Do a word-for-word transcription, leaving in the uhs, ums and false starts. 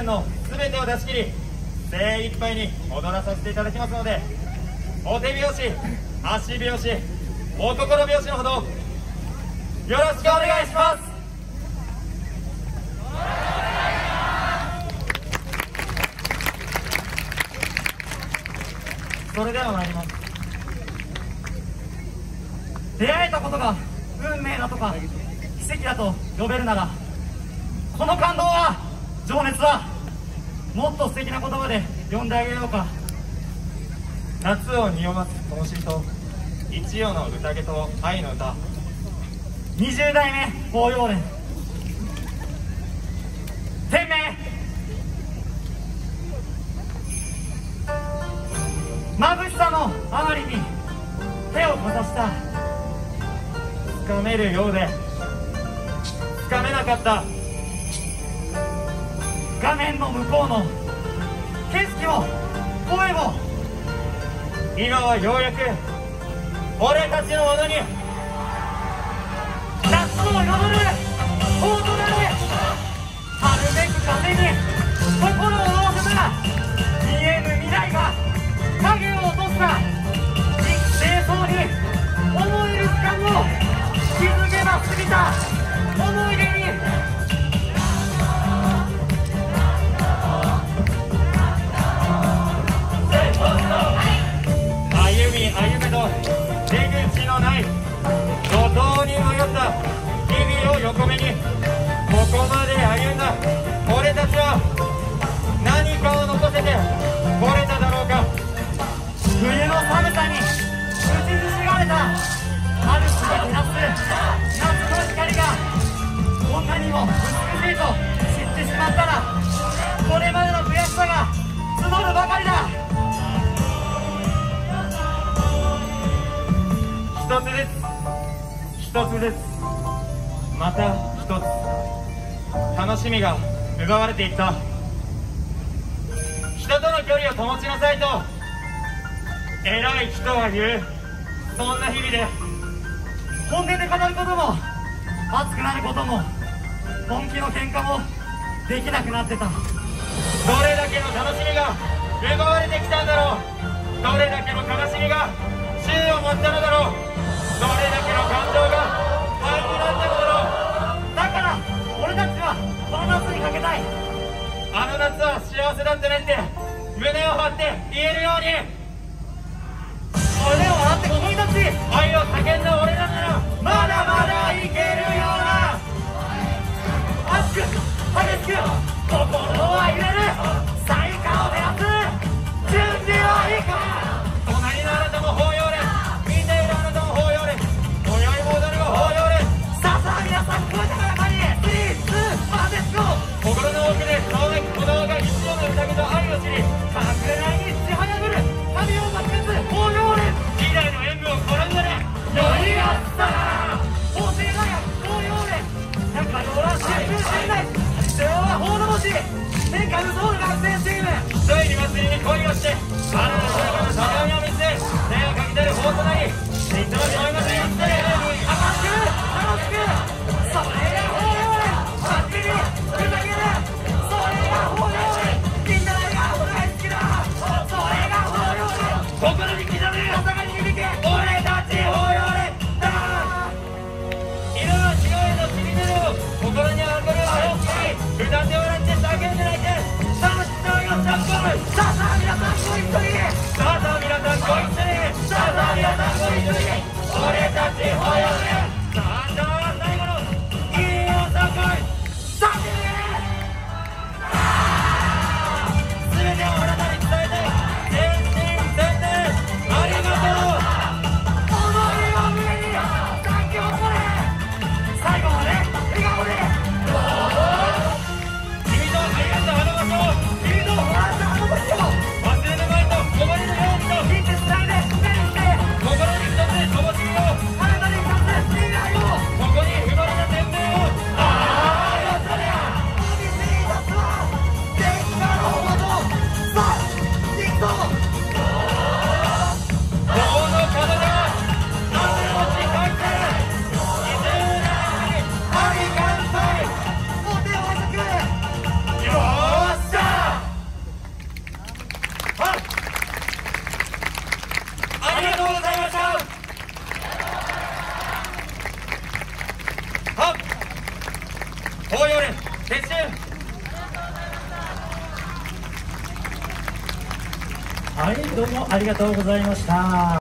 練の全てを出し切り精一杯に踊らさせていただきますので、お手拍子、足拍子、お心拍子のほどよろしくお願いします。それでは参ります。出会えたことが運命だとか奇跡だと呼べるなら、この感動は、情熱はもっと素敵な言葉で呼んであげようか。夏を匂わす灯火と一夜の宴と愛の歌、にじゅう代目法要連天命眩しさのあまりに手をかざした。つかめるようでつかめなかった画面の向こうの景色も声も、今はようやく俺たちのものに。夏を彩る大空で春めく風に心を合わせたら、見えぬ未来が影を落とした生きてそうに思える時間を気づけば過ぎた思い出に。歩み歩めと出口のない路頭に迷った日々を横目に、ここまで歩んだ俺たちは何かを残せてこれただろうか。冬の寒さに打ちひしがれた春日が照らす夏の光がこんなにも美しいと知ってしまったら、これまでの悔しさが募るばかりだ。一つずつ一つずつまた一つ楽しみが奪われていった。人との距離を保ちなさいと偉い人は言う。そんな日々で本音で語ることも熱くなることも本気の喧嘩もできなくなってた。どれだけの楽しみが奪われてきたんだろう。どれだけの悲しみが宙を持ったのだろう。どれだけの感情が灰になったのだろう。だから俺たちはこの夏にかけたい。あの夏は幸せだったねって胸を張って言えるように。胸を張って君たち愛を叫んだ俺らならまだまだいけるような。熱く激しく心は揺れる彩花を照らす準備はいいか。隣のあなたも抱擁連、見ているあなたも抱擁連、今宵も踊るが抱擁連。さあさあ皆さん、声高らかにスリーツーワンレッツゴー。心の奥で顔で鼓動が一夜の宴と愛を知り、隠れないに血はやぶる神を待ちつ抱擁連。時代の演舞を転んだねよいやったな法政大学抱擁連。中野ら新聞信頼必要は報道し天下無双の学生チーム。一人に祭りに恋をしてあららららさまを見つめ手をかけてる法となり、いつもそういませんよって楽しく楽しく、それが抱擁連。バッチリふざける、それが抱擁連。みんなが大好きだ、それが抱擁連。心に刻む朝がに響け俺たち抱擁連だ。色は違えど染み出る心にあふれる青き歌って笑って叫んで泣いて楽しそうよジャンプ。さあさあ皆さんご一緒に撤収。 はい、どうもありがとうございました。